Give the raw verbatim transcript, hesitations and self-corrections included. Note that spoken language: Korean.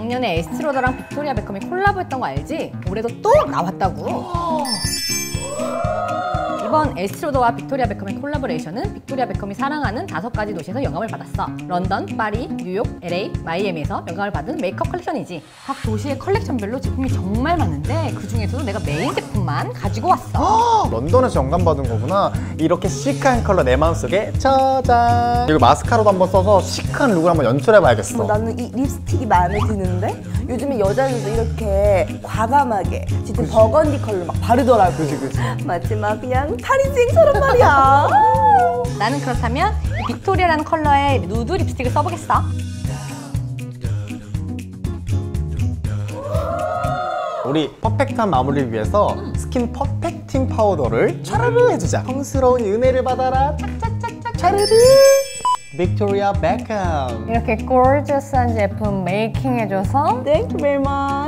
작년에 에스티로더랑 빅토리아 베컴이 콜라보했던 거 알지? 올해도 또 나왔다고. 이번 에스티로더와 빅토리아 베컴의 콜라보레이션은 빅토리아 베컴이 사랑하는 다섯 가지 도시에서 영감을 받았어. 런던, 파리, 뉴욕, 엘에이, 마이애미에서 영감을 받은 메이크업 컬렉션이지. 각 도시의 컬렉션별로 제품이 정말 많은데 그 중에서도 내가 메인 제품만 가지고 왔어. 런던에서 영감받은 거구나. 이렇게 시크한 컬러 내 마음속에 짜잔. 그리고 마스카라도 한번 써서 시크한 룩을 한번 연출해봐야겠어. 어, 나는 이 립스틱이 마음에 드는데 요즘에 여자들도 이렇게 과감하게 짙은 버건디 컬러 막 바르더라고. 그치 그치. 마치 막 그냥 파리쟁처럼 말이야. 나는 그렇다면 이 빅토리아라는 컬러의 누드 립스틱을 써보겠어. 우리 퍼펙트한 마무리를 위해서 음. 스킨 퍼펙팅 파우더를 차르르 해주자. 성스러운 은혜를 받아라. 짝짝짝짝 차르르. 빅토리아 베컴. 이렇게 고저스한 제품 메이킹해줘서 Thank you very much.